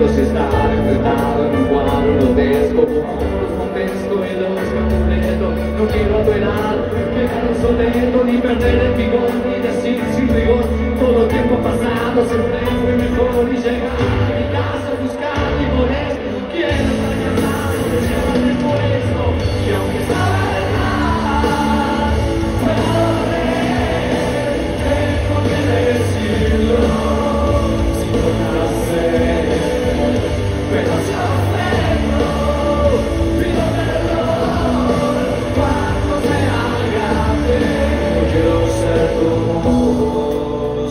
quiero si estar enfrentado en un cuadro grotesco, los montesco y los completo. No quiero adorar, quedar obsoleto, ni perder el vigor, ni decir sin rigor todo el tiempo pasado siempre fue mejor, y llegar a mi casa a buscar mi molesto. Quiero estar casado, llevarme puesto, y aunque sabe de más, puedo ver, tengo que decirlo, si no me lo sé, pero si ofendo, pido perdón, cuando me haga ver, no quiero ser tu voz.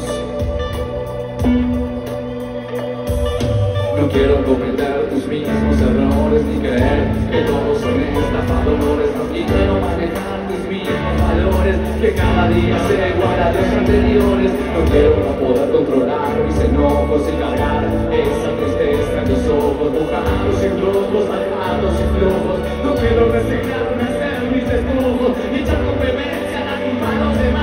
No quiero comprender tus mismos errores, ni creer que todos son estafadores. No quiero manejar tus mismos valores, que cada día se igual a los anteriores. No quiero no poder controlar mis enojos y cargar esa tristeza en los ojos, mojados y rojos, malvados y flojos. No quiero resignarme a ser mis despojos y echar con vehemencia a las manos de